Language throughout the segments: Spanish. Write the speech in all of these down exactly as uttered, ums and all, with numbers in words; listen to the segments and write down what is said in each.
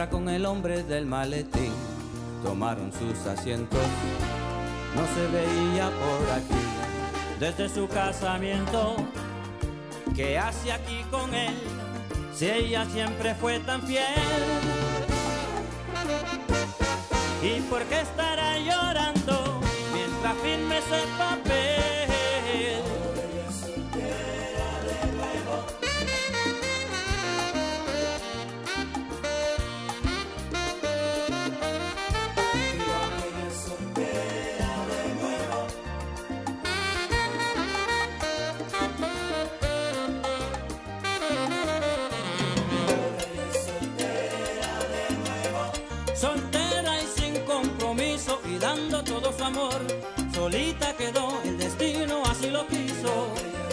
encuentra con el hombre del maletín. Tomaron sus asientos, no se veía por aquí. Desde su casamiento, ¿qué hace aquí con él? Si ella siempre fue tan fiel. ¿Y por qué estará llorando mientras firme ese papel? Soltera y sin compromiso y dando todo su amor, solita quedó, el destino así lo quiso.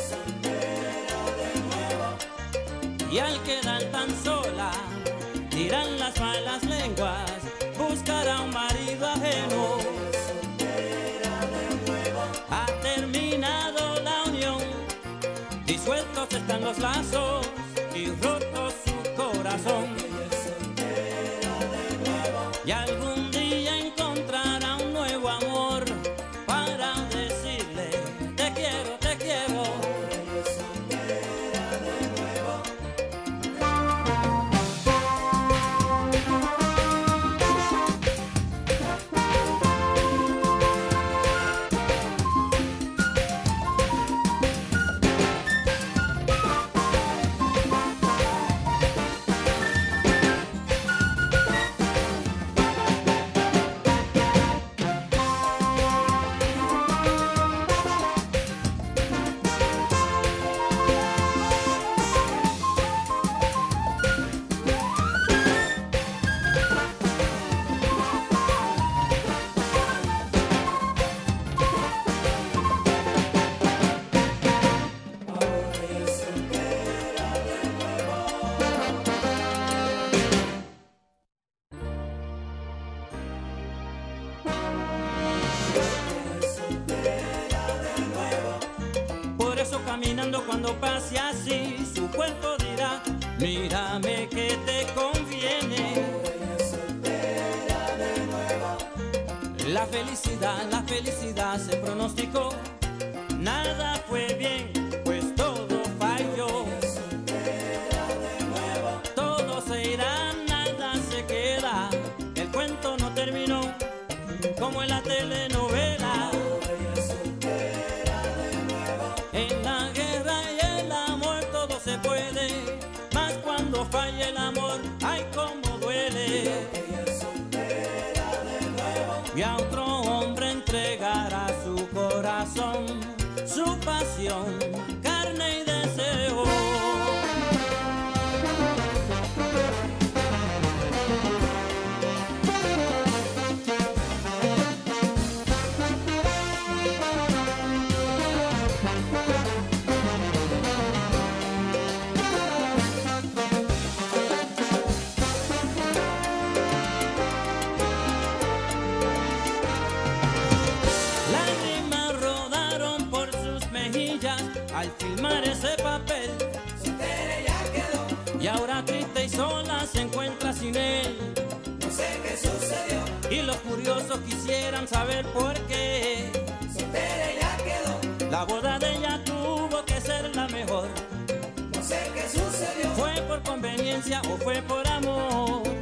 Y al quedar tan sola, dirán las malas lenguas, buscará un marido ajeno. Ha terminado la unión, disueltos están los lazos y roto su corazón. Y algún día encontrará un nuevo amor para decirle te quiero, te quiero. Caminando cuando pase así, su cuerpo dirá, mírame que te conviene. La felicidad, la felicidad se pronosticó, nada fue bien, pues todo falló. Todo se irá, nada se queda, el cuento no terminó, como en la telenovela. En la guerra y el amor todo se puede, mas cuando falla el amor, ay cómo duele. Y a otro hombre entregará su corazón, su pasión, carne y deseo. Al filmar ese papel, soltera ya quedó, y ahora triste y sola se encuentra sin él. No sé qué sucedió, Y los curiosos quisieran saber por qué. soltera ya quedó, La boda de ella tuvo que ser la mejor. no sé qué sucedió, ¿Fue por conveniencia o fue por amor?